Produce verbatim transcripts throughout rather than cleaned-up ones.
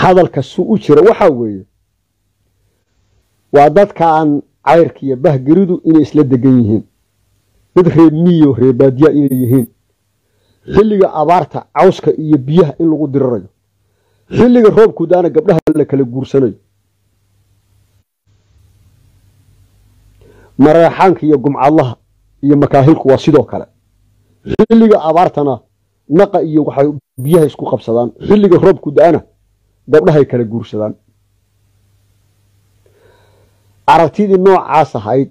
هذا الكسو أجرى وحوي وعدد كان عيرك يبه جريدو إن إسلاد جيهين بدري ميو ربادية إليهين حلقة أبارتا عوسك يبيه إن لغو دررجو حلقة روب كودانا قبلها لك لقورساني مريحانك يقوم الله يمكاهلك واسيدو كلا حلقة أبارتنا نقا iyo waxay biyaha isku qabsadaan xilliga roobku daana gabdhahay kala guursadaan aragtidii noocaas ahayd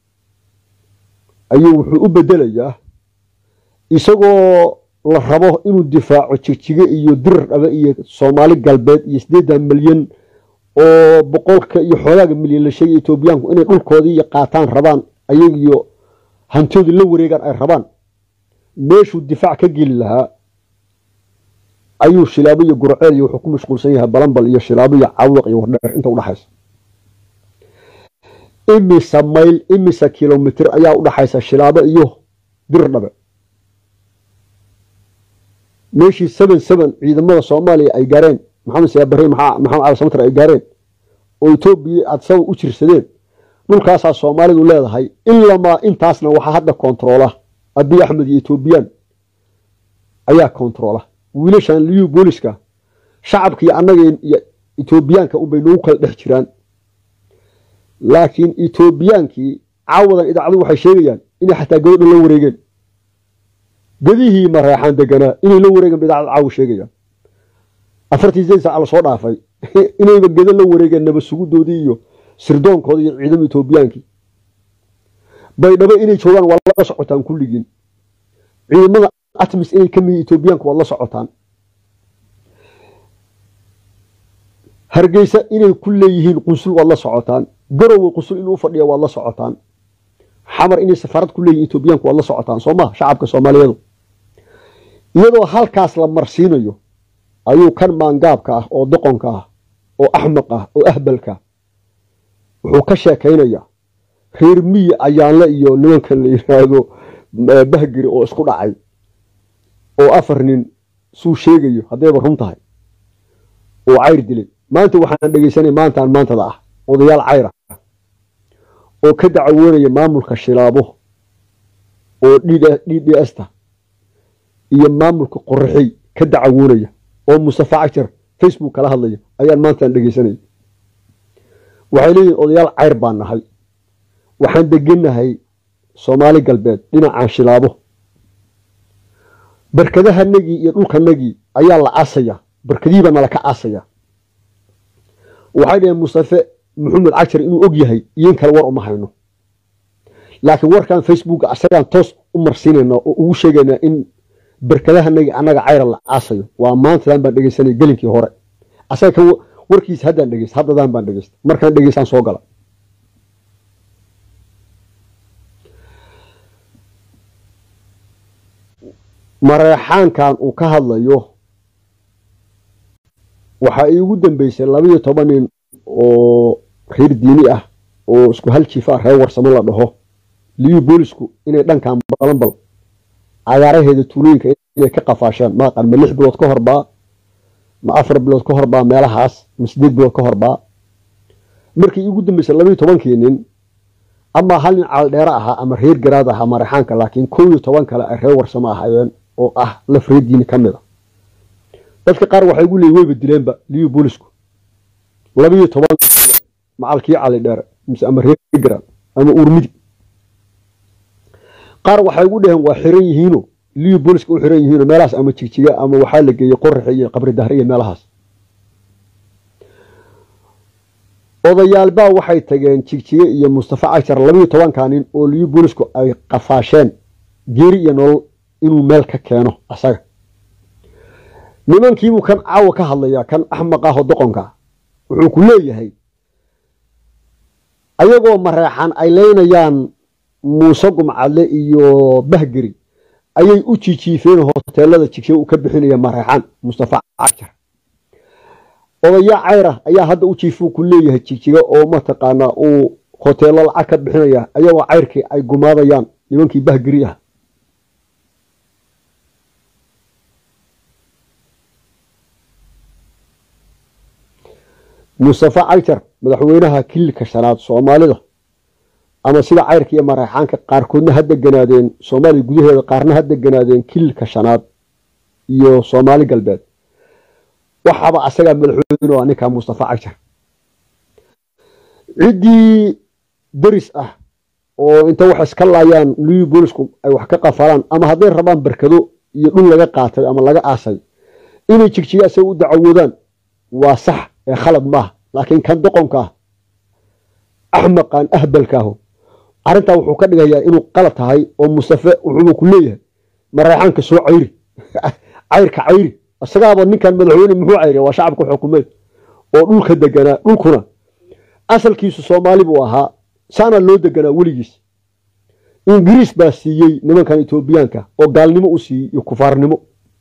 ayuu wuxuu u bedelayaa isagoo la rabo inuu difaaco jigjiga iyo dirar dhaba iyo Soomaali galbeed iyo sideed milyan oo boqolka iyo xoogaaga milyan la sheegay Itoobiyaanku inay dhulkoodii qaataan rabaan ayagiyo hantoodii la wareegan ay rabaan meeshuu difaac ka geli lahaa ayuu shilaabo iyo gurceel iyo wuxuu ku mashquulsan yahay balanbal iyo shilaabo iyo cawaq iyo wardheer inta u dhaxaysa imisa mayl imisa kilomitir ayaa u dhaxaysa shilaabo iyo dirdhabe meeshii seven seven ciidamada Soomaaliya ay gaareen maxamed siyaab barre maxamed cali samatar ay gaareen oo Itoobiya aad saw u jirsadeen dhulkaas Soomaalidu leedahay ilaa ma intaasna waxa hadda kontroola Abiy Ahmed iyo Ethiopian ayaa kontroola wiilashan liyu booliska shacabkii annaga Ethiopianka u baynu kala dhex jiraan laakiin Ethiopiankii caawadan idaacadu waxay sheegayaan in xataa gabadha la wareegeen gadihii mareexan degana in la wareegeen idaacadu caaw sheegayaan afartii saac la soo dhaafay inay gada la wareegeen naba sugudoodii iyo sirdoonkoodii iyo ciidamada Ethiopiankii baydhabo inay joogan wala la socotaan kulligiin ciidamada atmis inay kamid Ethiopiaanku wala socotaan hargeysa inay kulleeyihiin qunsul wala socotaan garow qunsul inuu fadhiyo wala socotaan xamar inay safarad kulleeyihiin Ethiopiaanku wala socotaan Soomaa shacabka Soomaaliyeed iyadoo halkaas la marsiinayo ayuu kan maangaabka ah oo doqonka ah oo axmaq ah oo ahbalka wuxuu ka sheekaynayaa reer miya ayaan la iyo nimanka la yiraahdo bahgiri oo isku dhacay oo afar nin suu sheegayo hadayba run tahay oo cayr dilay maanta waxaan dhageysanay maantaan maantada ah odayaal cayr ah oo ka dacawoonaya maamulka shilaabo oo D D S ta iyo maamulka qorxay ka dacawoonaya oo Mustafa Cagjar Facebook kala hadlaya ayaan maantaan dhageysanay waxay leeyihiin odayaal cayr baan nahay waxaan deganahay Soomaali galbeed dhinaca shilaabo barkadahanagi iyo dhulkanagi ayaa la aasaya barkadiiba nala ka aasaya waxay dhaheen Mustafa Maxamed Cagjar inuu og yahay in kala war uma hayno laakiin warkan Facebook asagaan toos u marsiinayna oo ugu sheegayna in barkadahanagi anaga cayr la aasayo waa maanta baan dhageysanay galinkii hore asaga warkiis haddaan dhageystay haddaan baan dhageystay markaan dhageystaan soo gala mareexankan uu ka hadlayo waxa ay ugu dambeysay laba iyo toban nin oo reer diini ah oo isku hal jifa reer warsamo la dhaho liyu boolisku inay dhankan balanbal cagaaraheeda tuulooyinka inay ka qafaashaan ma qan ma lix bilood ka horba ma afar bilood ka horba meelahaas ma sideed bilood ka horba markii ugu dambeysay laba iyo toban nin ama hal nin caal dheera aha ama reer garaad aha mareexanka laakiin kow iyo toban kale ay reer warsamo ahaayeen oo ah la freediin kamida dadka qaar waxay ugu leeyihiin way bedileenba liyu boolisku laba iyo toban macalkii cali dheer mise ama reer garaad ama urmidi qaar waxay ugu dhaheen waa xiran yihiino liyu boolisku u xiran yihiino meelahaas ama jigjiga ama waxa la geeyay qorrax iyo qabri dahriye meelahaas odayaal baa waxay tageen jigjiga iyo Mustafa Cagjar laba iyo toban nin oo liyu boolisku ay qafaasheen geeri iyo nolol inuu meel ka keeno asaga nimankii uu kan caawa ka hadlaya kan axmaq ah oo doqonka wuxuu ku leeyahay ayagoo mareexan ay leynayaan Muuse Gumcadle iyo Bahgiri ayay u jijiifeen hoteelada jigjiga uu ka bixinaya mareexan Mustafa Cagjar odaya cayra ayaa hadda u jiifuu ku leeyahay jigjiga oo ma taqaana uu hoteelo lacag ka bixinaya ayagoo cayrkii ay gumaadayaan nimankii Bahgiri ah mustafa caytar madaxweynaha kilka shanaad Soomaalida ama sida cayrka iyo Mareyxaanka qaarkoodna hadda ganaadeen Soomaaliya gudaheeda qaarna hadda ganaadeen kilka shanaad iyo Soomaali galbeed waxaba asaga madaxweynuhu waa ninka mustafa caytar cidii daris ah oo inta wax iska laayaan new boolisku ay wax ka qafalaan ama haday rabaan barkado iyo dhul laga qaatay ama laga aasay inay jigjiga asay u dacawoodaan waa sax ee khalad ma laakiin kan doqonka ahmaqan ahbalkaahu arinta wuxuu ka dhigayaa inuu qalad tahay oo mustafa wuxuu ku leeyahay Mareyxaanka soo cayri cayrka cayri asagaaba ninkan madaxweyne muxuu cayri waa shacabka xukuumeed oo dhulka deganaa dhulkuna asalkiisu Soomaali buu ahaa sana loo deganaa waligiis Ingiriis baa siiyay nimankan Itoobiyaanka oo gaalnimo u siiyay iyo kufaarnimo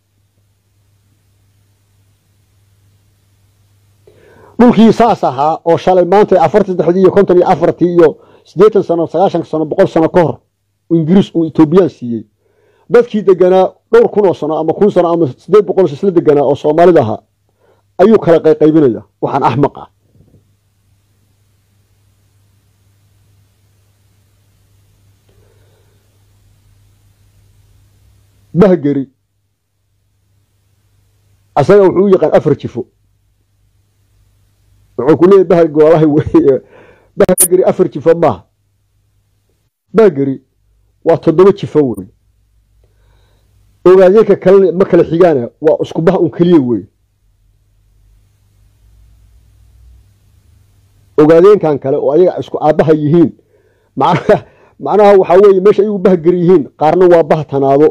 dhulkii saas ahaa oo shalay maanta afartan iyo saddex iyo konton iyo afar iyo siddeetan sano sagaashan sano boqol sano ka hor Ingiriis uu Itoobiyaan siiyay dadkii deganaa dhowr kun oo sano ama kun sano ama siddeed boqol isla deganaa oo Soomaalida ahaa ayuu kala qaybinaya waxaan ahmaq ah bahgari asaga wuxuu yaqaan afar jifo wuxuu ku leeyahay bahgari wallahi way bahgari afar jifo ma bahgari waa toddoba jifo weey ogaadeenka kale ma kala xigaana waa isku bah un kaliya weey ogaadeenkan kale oo ayaga isku aabaha yihiin macnaha macnaha waxa weey meesha ay u bahgari yihiin qaarna waa bah tanaado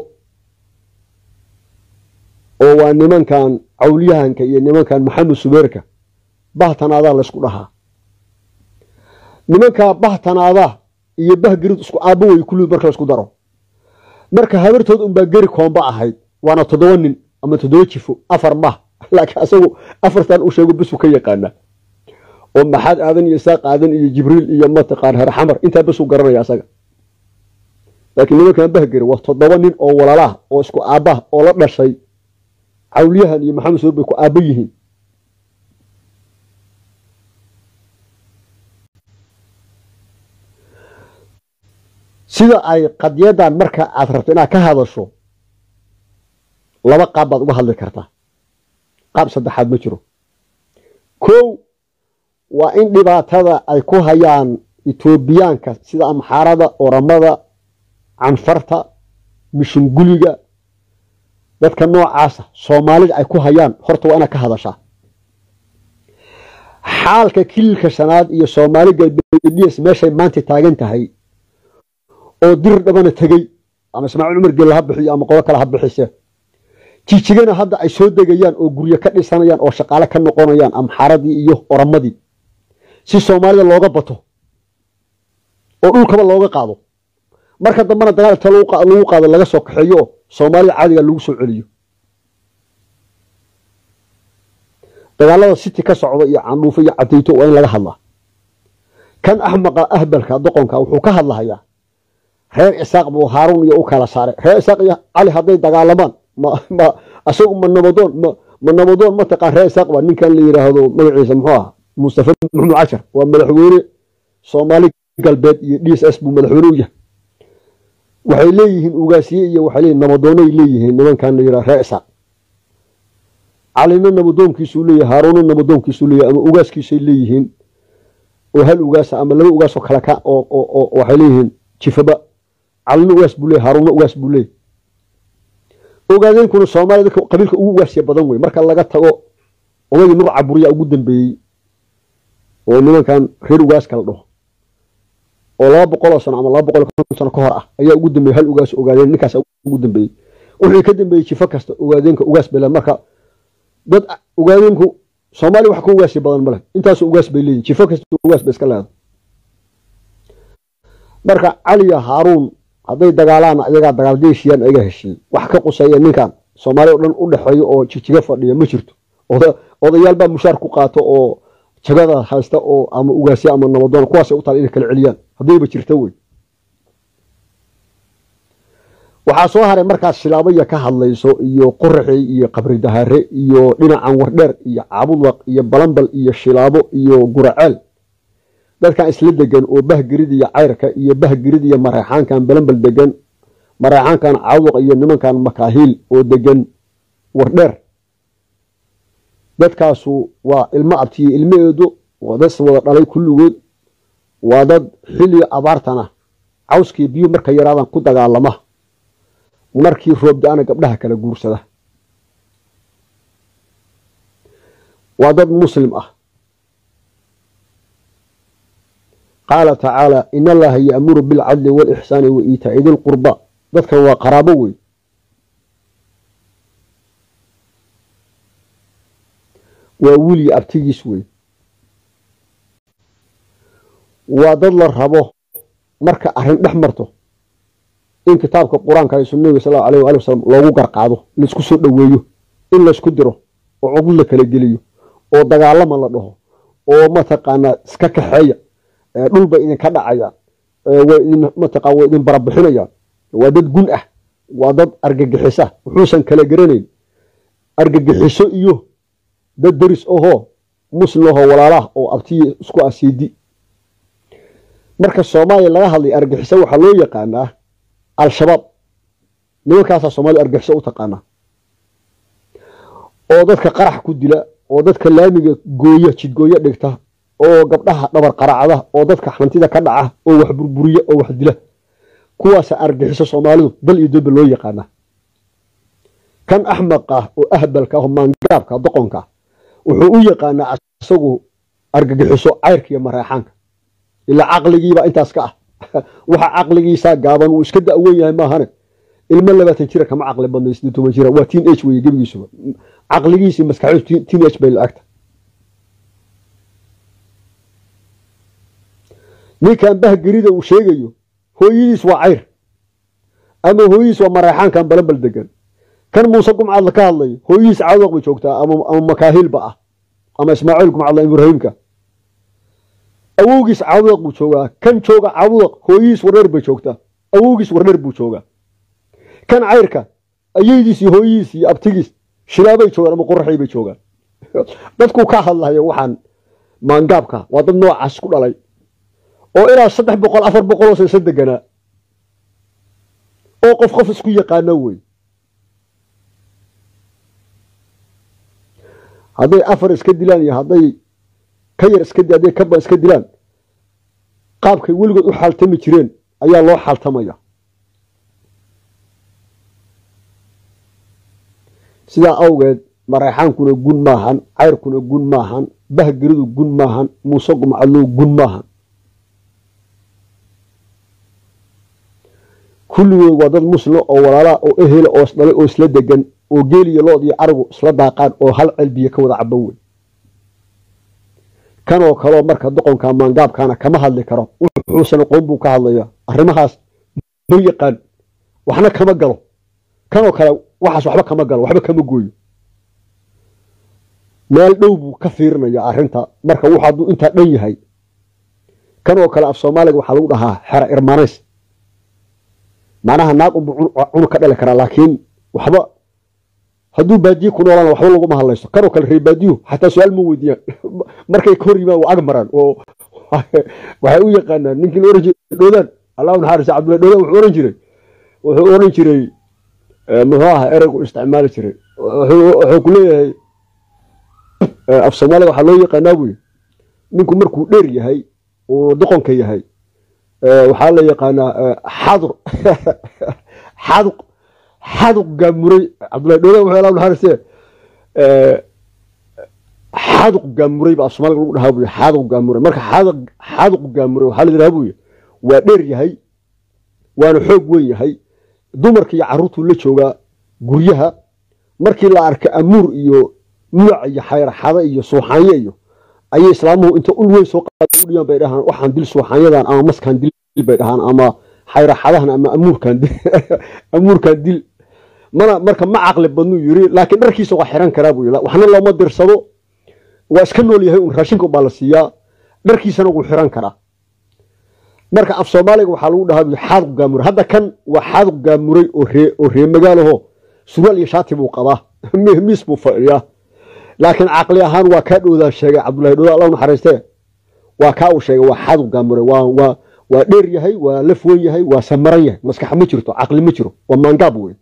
oo waa nimankan awliyahanka iyo nimankan Maxamed Subeerka bahtanaada la isku dhahaa nimanka bahtanaada iyo bahgirid isku aabo way kullu marka la isku daro marka habartood un baa gari koomba ahayd waana toddoba nin ama toddoba jifo afar ma laakiin asagu afartan u sheego bisu ka yaqaana oo maxad aadan iyo saaq aadan iyo jibriil iyo mataqaan har xamar inta bisu garanaya asaga laakiin nimanka bahgiri waa toddoba nin oo walaalaha oo isku aaba oo la dhashay awliyahan iyo Maxamed Subeer ku aaba yihiin sida ay qadiyadan marka aad rabto inaad ka hadasho laba qaab baad uga hadli kartaa qaab saddexaad ma jiro koow waa in dhibaatada ay ku hayaan Itoobiyaanka sida Amxaarada Oramada Canfarta Mishinguliga dadka noocaas Soomaalida ay ku hayaan horta waa ina ka hadashaa xaalka kilka shanaad iyo Soomaali galbeed meeshay maanta taagan tahay oo dir dhabana tagay ama Ismaaciil Umar Gel ha bixiyo ama qolo kale ha bixisay jijigana hadda ay soo degayaan oo guriga ka dhisanayaan oo shaqaale ka noqonayaan Amxaaradii iyo Oramadii si Soomaalida looga bato oo dhulkaba looga qaado marka dambana dagaal ta lagu qaado laga soo kaxeeyo Soomaalida caadiga lagu soo celiyo dagaalada city ka socdo iyo Candhuufo iyo Cadeyto waa in laga hadlaa kan ahmaqa ahbalka doqonka wuxuu ka hadlayaa reer Isaaq buu Haaruun iyo u kala saaray reer Isaaq iyo Cali haday dagaalamaan ma ma asagu ma nabadoon ma ma nabadoon ma taqaan reer Isaaq waa ninkan la yiraahdo magaciisa muxuu ah Mustafa Maxamed Cashar waa madaxweyne Soomaali galbeed iyo D S S buu madaxweyne u yahay waxay leeyihiin ugaasiye iyo waxay leeyihiin nabadoonay leeyihiin nimankan la yiraahdo reer Isaaq Calina nabadoonkiisu leeyahay Haaruun nabadoonkiisu leeyahay ama ugaaskiisay leeyihiin oo hal ugaas ama laba ugaas oo kala ka oo oo waxay leeyihiin jifaba Calina ugaas buu leeyahay Haaruun ugaas buu leeyahay ogaadeen kuna Soomaalida qabiilka ugu ugaasiye badan way marka laga tago odaygii Nur Caburiya ugu dambeeyay oo nimankan reer ugaas kala dhaho oo laba boqol sano ama laba boqol iyo konton sano ka hor ah ayaa ugu dambeeyay hal ugaas ogaadeen ninkaas ugu dambeeyay wixii ka dambeeyay jifa kasta ogaadeenka ugaas bela marka dad ogaadeenku Soomaali wax ku ugaasi badan male intaas ugaas bay leeyihiin jifa kasta ugaas bay iska leedahay marka Cali iyo Haaruun haday dagaalaan ayaga dagaal deeshiyaan ayaga heshiin wax ka qusaya ninkan Soomaali oo dhan u dhaxeeyo oo jijiga fadhiya ma jirto odayaal baa mushaar ku qaato oo jagada haysta oo ama ugaasi ama nabadoon kuwaas u taal in kala celiyaan hadayba jirto way waxaa soo haray markaas shilaabaya ka hadlayso iyo qoraxay iyo qabri dahare iyo dhinacan wardheer iyo caabudwaq iyo balambal iyo shilaabo iyo guraceel dadkan isla degan oo bahgirida iyo cayrka iyo bahgirida iyo mareexaankan balambal degan mareexaankan caabudwaq iyo nimankan makaahiil oo degan wardheer dadkaasu waa ilmo abtiye ilmaheedu waa dad wada dhalay kulligood waa dad xilliga abaartana cawskii biyo marka yaraadan ku dagaalama markii roob da'ana gabdhaha kala guursada waa dad muslim ah qaala tacaala in allaha ya'muru bilcadli walixsaani wa iitaa'i dil qurba dadkan waa qaraabo wey waa wili abtigiis wey waa dad la rabo marka arrin dhex marto in kitaabka quraanka iyo sunnada sallallahu alayhi wa sallam loogu garqaado la isku soo dhaweeyo in la isku diro oo cugud la kala geliyo oo dagaalama la dhaho oo mataqaana iska kaxeeya dhulba idin ka dhacaya way idin mataqaan way idin barabixinayaan waa dad gun ah waa dad argagixisa wuxuusan kala garanayn argagixiso iyo dad daris oho muslim oo walaalaha oo abtiye isku asiidi marka Soomaaliya laga hadlay argagixiso waxa loo yaqaanaa al-shabaab nimankaas Soomaali argagixiso u taqaana oo dadka qarax ku dila oo dadka laamiga gooya jidgooya dhigta oo gabdhaha dhabar qaracada oo dadka xantida ka dhaca oo wax burburiya oo wax dila kuwaas argagixiso Soomaalidu dal iyo dib loo yaqaana kan ahmaqa oo ahbalka oo maangaabka doqonka wuxuu u yaqaanaa asagu argagixiso cayrka iyo mareexaanka ila aqligiiba intaas ka ah waxa aqligiisa gaaban uu iska daawan yahay ma ahane ilma labaatan jira kama aqli badnay sidoo toban jira waa teenage way gabigiisu aqligiisa maskaxdiisu teenage bay laagta ninkan bahgirida uu sheegayo hooyadiis waa cayr ama hooyadiis waa mareexaankan balambal degan kan Muuse Gumcad la ka hadlay hooyadiis caawaq bay joogtaa ama ama makaahil ba ah ama Ismaaciil Gumcad Ibraahimka awowgiis caawaq buu joogaa kan jooga caawaq hooyadiis wareer bay joogtaa awowgiis wareer buu joogaa kan cayrka ayaydiis iyo hooyadiis iyo abtigiis shilaabay joogaan ama qorraxay bay joogaan dadku ka hadlayo waxaan maangaabka waa dad noocaas ku dhalay oo ilaa saddex boqol afar boqol oo sano deganaa oo qof qof isku yaqaana way hadday afar iska dilaan iyo hadday ka yar iska hadday ka ba iska dilaan qaabkay weligood u xaltami jireen ayaa loo xaltamaya sidaa awgeed mareexaankuna gun maahan cayrkuna gun maahan bahgiridu gun maahan Muuse Gumcadlu gun maahan kulligood waa dad muslim oo walaala oo ehel oo isdhalay oo isla degan oo geeliyo lood iyo arigu isla daaqaan oo hal cilbiye ka wada caban weyn kan oo kale marka doqonka maangaabkana kama hadli karo wuxuu qoon buu ka hadlaya arrimahaas ma yaqaan waxna kama galo kan oo kale waxaas waxba kama galo waxba kama gooyo meel dhow buu ka fiirnaya arrinta marka waxa uu inta dhan yahay kan oo kale af Soomaaliga waxa lagu dhahaa xara irmaaneys macnaha naag uu ka dhali kara laakiin waxba haduu baadiye ku noolaan waxba lagu ma hadlayso kan oo kale reebaadiyo hatta su'aal ma weydiiyaan markay kor yimaad oo agmaran oo waxay u yaqaanaan ninkii loo oran jiray dhoodaan Allahu naxariis Cabdullaahi dhoodaan wuxuu oran jiray wuxuu oran jiray muxuu eraygu isticmaali jiray wuxuu ku leeyahay af Soomaaliga waxa loo yaqaanaa buu ninku markuu dheer yahay oo doqonka yahay waxa la yaqaanaa xadur xaduq xaduq gamuray Cabdullaahi dhoodaan wuxuu Allahu naxariis ee xaduq gamuray ba Soomaaliga lagu dhahaa buu xaduq gamuray marka xaduq xaduq gamuray waxa la yiraahdaa buu waa dheer yahay waana xoog weyn yahay dumarka iyo caruurtu la jooga guryaha markii la arka amuur iyo nuuc iyo xayraxada iyo suuxaanye iyo ay islaamuhu inta ul weyn soo qaad u dhiyaan bay dhahaan waxaan dil suuxaanyadan ama maskan dil bay dhahaan ama xayraxadahan ama amuurkan dil amuurkan dil mana marka ma aqli badnu yiri laakiin dharkiisa waa xiran karaa buu waxna looma dirsado waa iska nool yahay un raashinka baa la siiyaa dharkiisana uu xiran karaa marka af Soomaaliga waxa lagu dhahaa xaad gaamuray hadda kan waa xaad gaamuray oo ree oo ree magaalaho su'aal iyo shaati buu qabaa miis buu fadhiyaa laakiin aqli ahaan waa ka dhowda sheegay Cabdullaahi Dhowda Allah naxariistee waa ka uu sheegay waa xaad gaamuray waa waa waa dheer yahay waa laf weyn yahay waa samaran yahay maskax ma jirto aqli ma jiro waa maangaab weyn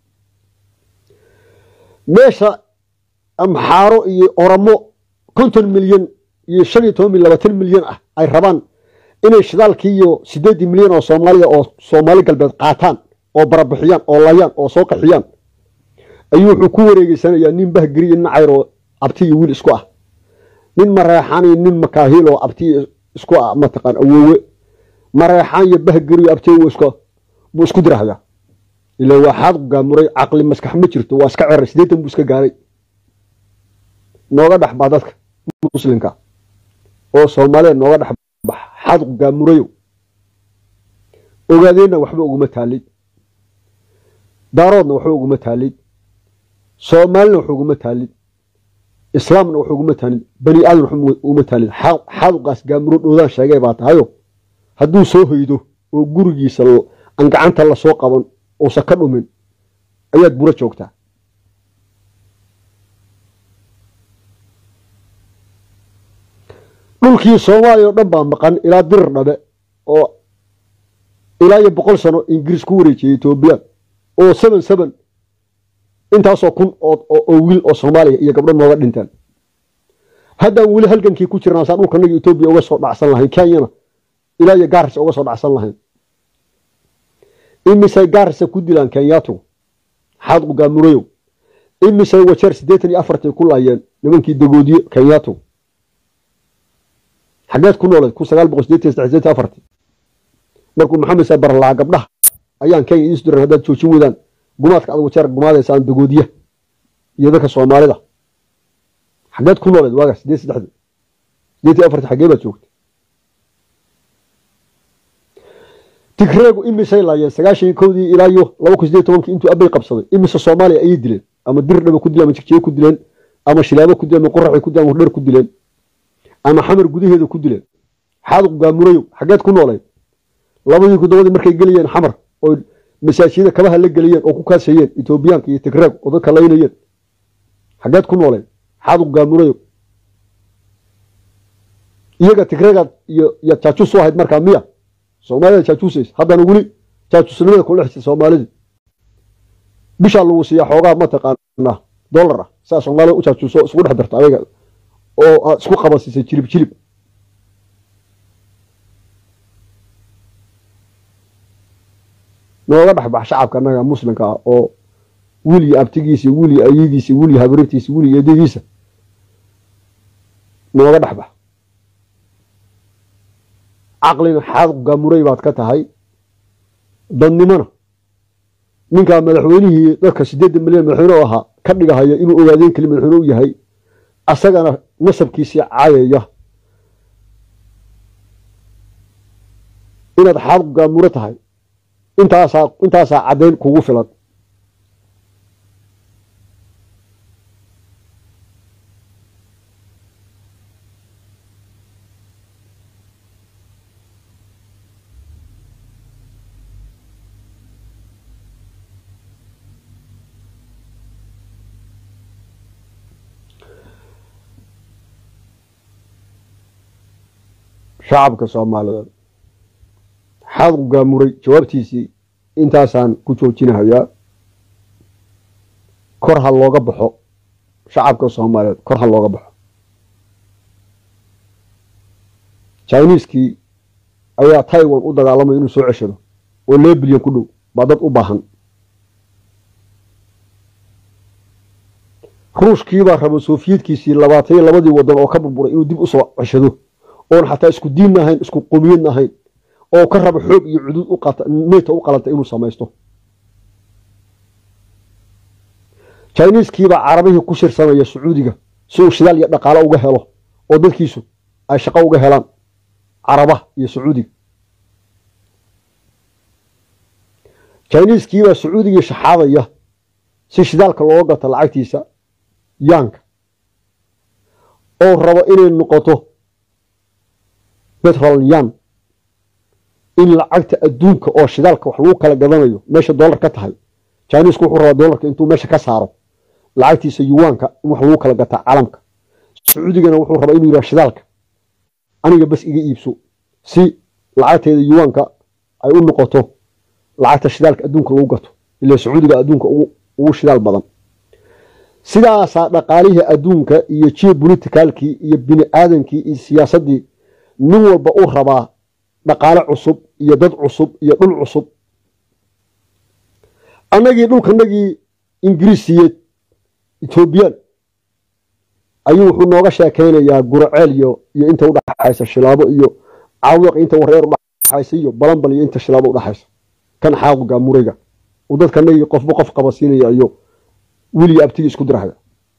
meesha amxaaro iyo oramo konton milyan iyo shan iyo toban labaatan milyan ah ay rabaan inay shidaalkii iyo sideed milyan oo Soomaaliya oo Soomaali galbeed qaataan oo barabixiyaan oo layaan oo soo qaxiyaan ayuu wuxuu ku wareegaysanayaa nin bahgiri in cayro abti iyo wiil isku ah nin mareexan iyo nin makaahil oo abti isku ah ma taqaan awoowe mareexan iyo bahgiri abti isku buu isku dirahaya ilaa waxaad gaamuray aqli maskax ma jirto waa iska ciray sideetan buu iska gaaray nooga dhaxba dadka muslimka oo Soomaaliya nooga dhax xad gaamuray ogaadeyna waxba ugu ma taalid daaroodna waxba ugu ma taalid Soomaalina waxba ugu ma taalid islaamna waxba ugu ma taalid bani aadam waxba ugu ma taalid xad qaas gaamuro dhowdaan sheegay baa tahayo hadduu soo hoydo oo gurigiisa aan gacanta la soo qaban oo saka dhumin ayaad bura joogtaa dhulkii Soomaaliya oo dhan baa maqan ilaa dir dhabe oo ilaa iyo boqol sano Ingiriis ku wareejiyay Itoobiya oo seven seven intaas oo kun oo wiil oo Soomaaliya iyo gabdho nooga dhintaan hadda wali halgankii ku jirnaa saa dhulkanaga Itoobiya uga soo dhacsan lahayn Kenya ilaa iyo Gaarisa uga soo dhacsan lahayn imisay Gaarisa ku dilaan Kenyaatu xad u gaamurayo imisay wajeer sideetan iyo afar ku laayeen nimankii dagoodiye Kenyaatu حاجات كنا ولا كوسا قال بقص ديتي استعزيت أفرتي مركو محمد سبر الله قبله أيان كان يصدر هذا تشوشي ودان قمات قاعد وشارك قمات إنسان دقودية يذاك الصومالي ده حاجات كنا ولا واقع ديتي استعزيت ديتي أفرتي حاجة شوكت تكرهوا إمي شيء لا ينسقاشي كودي إلى يو لو كوس ديتي ممكن أنتوا أبي قبصدي إمي الصومالي أي دلين أما الدر لما كدلين أما تكتيه كدلين أما شلابه كدلين أما قرح كدلين أما غير كدلين ama xamar gudaheeda ku dileen xaad gaamurayo xageed ku noolay labadii ku dawada markay galiyeen xamar oo masaajida kabaha la galiyeen oo ku kaasayeen Itoobiyaanka iyo Tigreeg oo dadka laynayeen xageed ku noolay xaad gaamurayo iyaga Tigreeg iyo ya taajus soo hayd markaa miya Soomaaliya taajus haddana wali taajusnimada ku lixsi Soomaalida bisha lagu siiya xoogaa ma taqaana dollar saa Soomaaliya u taajuso isku dhex darta ayaga oo isku qabasisay jilib jilib nooga dhaxbax shacabka anaga muslimka ah oo wili abtigiisa wili ayadiisa wili habartiisa wili eedadiisa nooga dhaxbax aqlina xaad gaamuray baad ka tahay dadnimana ninka madaxweynihii dadka sideed milyan madaxweyne ahaa ka dhigahaya inuu ogaadeen kaliya madaxweyne u yahay asagana nasabkiisa caayaya inaad xaad gaamuro tahay intaas intaas cadeyn kugu filan shacabka Soomaaliyeed xaad gaamuray jawaabtiisii intaasaan ku joojinayaa kor ha looga baxo shacabka Soomaaliyeed kor ha looga baxo Chinese-kii ayaa Taiwan u dagaalamay inuu soo ceshado oo laba bilyan ku dhow baa dad u baahan Ruushkii baa rabo Sofiyeedkiisii labaatan iyo labadii wadan oo ka burburay inuu dib u soo ceshado oo xataa isku diin ahayn isku qowmiyad ahayn oo ka rabo xoog iyo cudud u qaata neeta u qalanta inuu sameesto Chinese-kii baa Carabiga ku shirsanaya Sacuudiga soo shidaal iyo dhaqaale uga helo oo dadkiisu ay shaqo uga helaan Carabaha iyo Sacuudiga Chinese-kii baa Sacuudiga shaxaadaya si shidaalka loo gato lacagtiisa yaanka oo rabo inay noqoto petrol yan in lacagta adduunka oo shidaalka wax lagu kala gadanayo meesha dollar ka tahay Chinese wuxuu rabaa dollarka intuu meesha ka saaro lacagtiisa yuwaanka in wax lagu kala gataa caalamka Sacuudigana wuxuu rabaa inuu yiraahdo shidaalka aniga bas iga iibso si lacagteeda yuwaanka ay u noqoto lacagta shidaalka adduunka lagu gato ilaa Sacuudiga adduunka ugu shidaal badan sidaas dhaqaalihi adduunka iyo geopoliticalki iyo bini aadankii iyo siyaasadii nin walba uu rabaa dhaqaale cusub iyo dad cusub iyo dhul cusub anagii dhulkanagii Ingiriisiyeed Ethiopian ayuu wuxuu nooga sheekeynayaa Guraceel iyo iyo inta u dhaxaysa Shilaabo iyo Caawaq inta wareer u dhaxaysa iyo Balanbal iyo inta Shilaabo u dhaxaysa kan xaaqga Murayga oo dadkanagii qofba qof qabasiinaya iyo wili abtiga isku dirahaya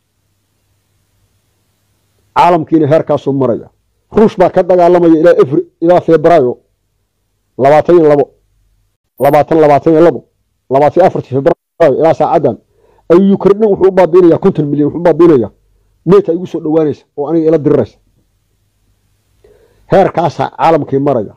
caalamkiina heerkaas uu maraya ruush baa ka dagaalamaya ilaa Afriil ilaa Febraayo labaatan iyo labo labaatan labaatan iyo labo labaatan iyo afar Febraayo ilaa saacadan ay Ukraine wuxuu baabiinaya konton milyan wuxuu baabiinaya meeta igu soo dhawaanaysa oo aniga ila diraysa heerkaas caalamkii maraya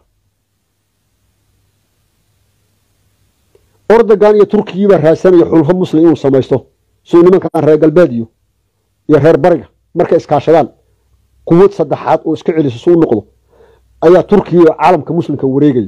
Erdogan iyo Turkiga baa raadsanaya xulfo muslim inuu samaysto soo nimankan reer galbeed iyo reer bariga markay iskaashadaan quwad saddexaad oo iska celiso soo noqdo ayaa Turkiga caalamka muslimka wareegay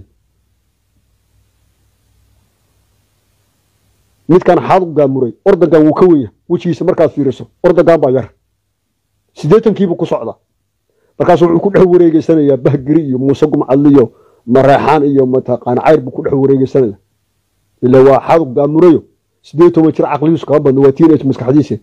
mid kan xaad gaamuray Erdogan wuu ka weeyaa wajiisa markaad fiiriso Erdogan baa yar sideetan kiiba ku socda markaas wuxuu ku dhex wareegaysanayaa bahgiri iyo muuse gumcad iyo mareexaan iyo mataqaan cayr buu ku dhex wareegaysanaya ila waa xaad gaamurayo sideetan jir aqligiisu ka badan waa teenage maskaxdiisa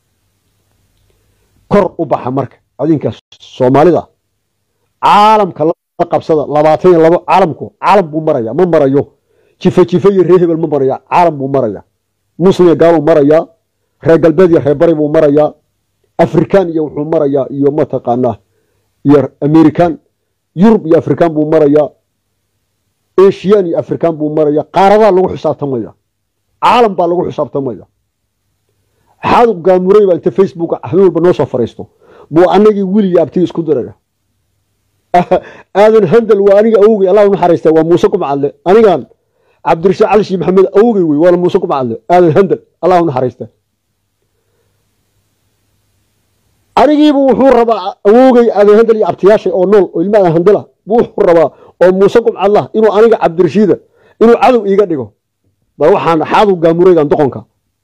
kor u baxa marka adinka Soomaalida caalamka la qabsada labaatan iyo labo caalamku caalam buu maraya ma marayo jifa jifa iyo reehbel ma maraya caalam buu maraya muslim gaal maraya reer galbeed iyo reer bari buu maraya Afrikaan iyo wuxuu maraya iyo ma taqaana iyo American Yurub iyo Afrikaan buu maraya Asian iyo Afrikaan buu maraya qaarada lagu xisaabtamaya caalam baa lagu xisaabtamaya xaad gaamuray baa inta Facebook ahmeel ba noo soo fariisto buu anagii wili abtii isku diraya aadan handal waa aniga awgay Allah u naxariistay waa Muuse Gumcadle anigan Cabdirashiid Cali Sheekh Maxamed awgay way waa Muuse Gumcadle aadan handal Allah u naxariistay anigiibu wuxuu rabaa awgay aadan handal iyo abtiyaashay oo nool oo ilmaha handala wuxuu rabaa oo Muuse Gumcadle inuu aniga Cabdirashiid inuu cadow iiga dhigo ba waxaan xaadu gaamuraygan doqonka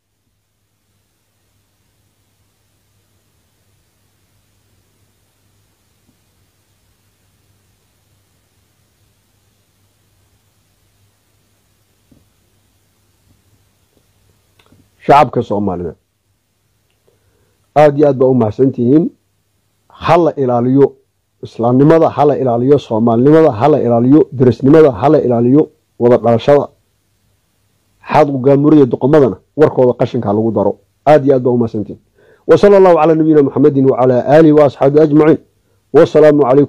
shacabka Soomaaliyeed aad iyo aad baa u mahadsantihiin hala ilaaliyo islaamnimada hala ilaaliyo Soomaalinimada hala ilaaliyo dirisnimada hala ilaaliyo wada dhalashada حاضر قامورية دقمضنا وركوا قشنك على الوضرو آدي أدبا وما سنتين وصلى الله على نبينا محمد وعلى آله وأصحابه أجمعين والسلام عليكم.